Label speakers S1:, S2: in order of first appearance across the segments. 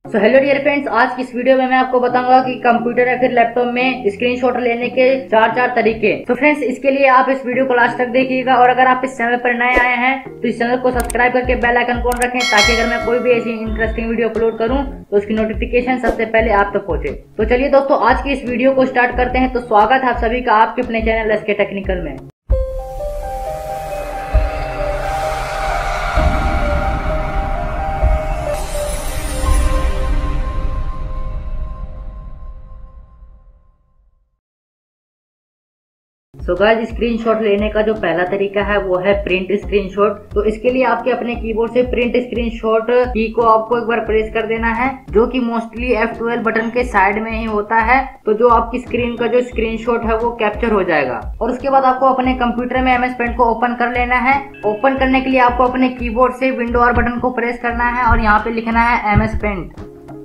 S1: So hello dear friends, आज की इस वीडियो में मैं आपको बताऊंगा कि कंप्यूटर या फिर लैपटॉप में स्क्रीनशॉट लेने के चार तरीके। तो फ्रेंड्स, इसके लिए आप इस वीडियो को लास्ट तक देखिएगा और अगर आप इस चैनल पर नए आए हैं तो इस चैनल को सब्सक्राइब करके बेल आइकन ऑन रखें ताकि अगर मैं कोई भी ऐसी इंटरेस्टिंग वीडियो अपलोड करूं तो उसकी नोटिफिकेशन सबसे पहले आप तक पहुंचे। तो चलिए दोस्तों, आज की इस वीडियो को स्टार्ट करते हैं। तो स्वागत है आप सभी का आपके अपने चैनल एसके टेक्निकल में। सो गाइस, स्क्रीनशॉट लेने का जो पहला तरीका है वो है प्रिंट स्क्रीनशॉट। तो इसके लिए आपके अपने कीबोर्ड से प्रिंट स्क्रीनशॉट की को आपको एक बार प्रेस कर देना है, जो कि मोस्टली F12 बटन के साइड में ही होता है। तो जो आपकी स्क्रीन का जो स्क्रीनशॉट है वो कैप्चर हो जाएगा। और उसके बाद आपको अपने कंप्यूटर में MS पेंट को ओपन कर लेना है। ओपन करने के लिए आपको अपने कीबोर्ड से विंडो और बटन को प्रेस करना है और यहाँ पे लिखना है MS पेंट।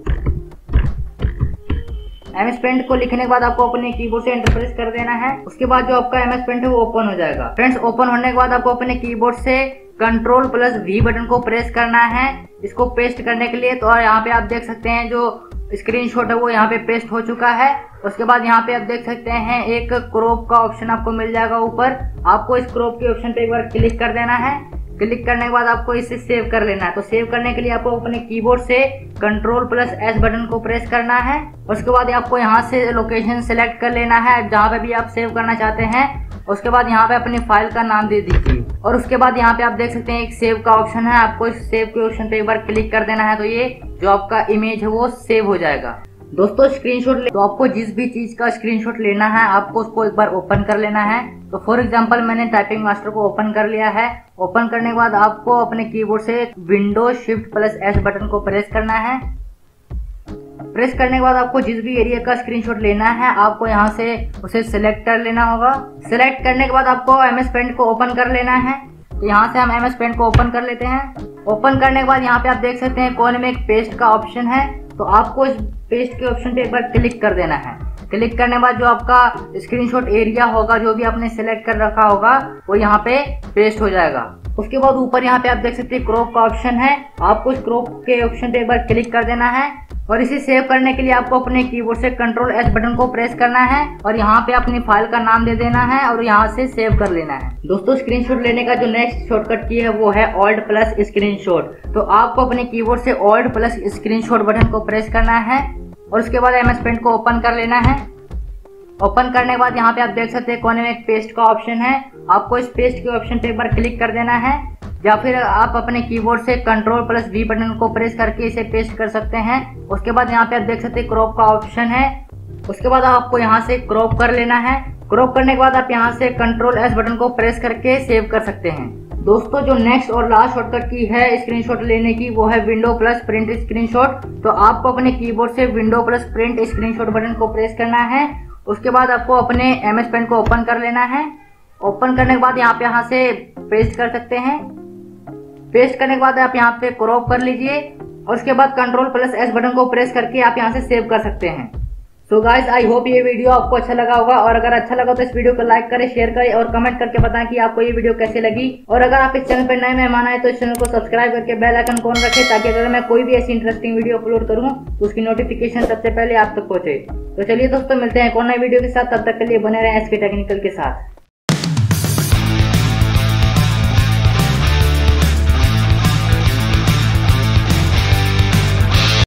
S1: MS पेंट को लिखने के बाद आपको अपने कीबोर्ड से एंटर प्रेस कर देना है। उसके बाद जो आपका MS पेंट है वो ओपन हो जाएगा। फ्रेंड्स, ओपन होने के बाद आपको अपने कीबोर्ड से Ctrl+V बटन को प्रेस करना है इसको पेस्ट करने के लिए। तो यहाँ पे आप देख सकते हैं जो स्क्रीनशॉट है वो यहाँ पे पेस्ट हो चुका है। उसके बाद यहाँ पे आप देख सकते हैं एक क्रॉप का ऑप्शन आपको मिल जाएगा ऊपर। आपको इस क्रॉप के ऑप्शन पे एक बार क्लिक कर देना है। क्लिक करने के बाद आपको इसे सेव कर लेना है। तो सेव करने के लिए आपको अपने कीबोर्ड से Ctrl+S बटन को प्रेस करना है। उसके बाद आपको यहाँ से लोकेशन सेलेक्ट कर लेना है जहाँ पे भी आप सेव करना चाहते हैं। उसके बाद यहाँ पे अपनी फाइल का नाम दे दीजिए और उसके बाद यहाँ पे आप देख सकते हैं एक सेव का ऑप्शन है। आपको इस सेव के ऑप्शन पे एक बार क्लिक कर देना है। तो ये जो आपका इमेज है वो सेव हो जाएगा। दोस्तों, स्क्रीनशॉट तो आपको जिस भी चीज का स्क्रीनशॉट लेना है आपको उसको एक बार ओपन कर लेना है। तो फॉर एग्जांपल मैंने टाइपिंग मास्टर को ओपन कर लिया है। ओपन करने के बाद आपको अपने कीबोर्ड से Windows+Shift+S बटन को प्रेस करना है। प्रेस करने के बाद आपको जिस भी एरिया का स्क्रीनशॉट लेना है आपको यहाँ से उसे सिलेक्ट कर लेना होगा। सिलेक्ट करने के बाद आपको MS पेंट को ओपन कर लेना है। तो यहाँ से हम MS पेंट को ओपन कर लेते हैं। ओपन करने के बाद यहाँ पे आप देख सकते हैं कोने में एक पेस्ट का ऑप्शन है। तो आपको इस पेस्ट के ऑप्शन पे एक बार क्लिक कर देना है। क्लिक करने के बाद जो आपका स्क्रीनशॉट एरिया होगा जो भी आपने सिलेक्ट कर रखा होगा वो यहाँ पे पेस्ट हो जाएगा। उसके बाद ऊपर यहाँ पे आप देख सकते हैं क्रॉप का ऑप्शन है। आपको इस क्रॉप के ऑप्शन पे एक बार क्लिक कर देना है और इसे सेव करने के लिए आपको अपने कीबोर्ड से Ctrl+S बटन को प्रेस करना है और यहाँ पे अपनी फाइल का नाम दे देना है और यहाँ से सेव कर लेना है। दोस्तों, स्क्रीनशॉट लेने का जो नेक्स्ट शॉर्टकट की है वो है Alt+ स्क्रीनशॉट। तो आपको अपने कीबोर्ड से Alt+ स्क्रीनशॉट बटन को प्रेस करना है और उसके बाद MS पेंट को ओपन कर लेना है। ओपन करने के बाद यहाँ पे आप देख सकते हैं कोने में एक पेस्ट का ऑप्शन है। आपको इस पेस्ट के ऑप्शन पे एक बार क्लिक कर देना है या फिर आप अपने कीबोर्ड से Ctrl+V बटन को प्रेस करके इसे पेस्ट कर सकते हैं। उसके बाद यहाँ पे आप देख सकते हैं क्रॉप का ऑप्शन है। उसके बाद आपको यहाँ से क्रॉप कर लेना है। क्रॉप करने के बाद आप यहाँ से Ctrl+S बटन को प्रेस करके सेव कर सकते हैं। दोस्तों, जो नेक्स्ट और लास्ट शॉर्टकट की है स्क्रीनशॉट लेने की वो है Windows+Print स्क्रीनशॉट। तो आपको अपने कीबोर्ड से Windows+Print स्क्रीनशॉट बटन को प्रेस करना है। उसके बाद आपको अपने MS पेंट को ओपन कर लेना है। ओपन करने के बाद यहाँ से पेस्ट कर सकते हैं। पेस्ट करने के बाद आप यहाँ पे क्रॉप कर लीजिए और उसके बाद Ctrl+S बटन को प्रेस करके आप यहाँ से सेव कर सकते हैं। सो गाइस, आई होप ये वीडियो आपको अच्छा लगा होगा और अगर अच्छा लगा तो इस वीडियो को लाइक करें, शेयर करें और कमेंट करके बताएं कि आपको ये वीडियो कैसे लगी। और अगर आप इस चैनल पर नए मेहमान आए तो इस चैनल को सब्सक्राइब करके बेल आइकन ऑन रखें ताकि अगर मैं कोई भी ऐसी इंटरेस्टिंग वीडियो अपलोड करूँ तो उसकी नोटिफिकेशन सबसे पहले आप तक पहुंचे। तो चलिए दोस्तों, मिलते हैं एक और नई वीडियो के साथ। तब तक के लिए बने रहें एसके टेक्निकल के साथ।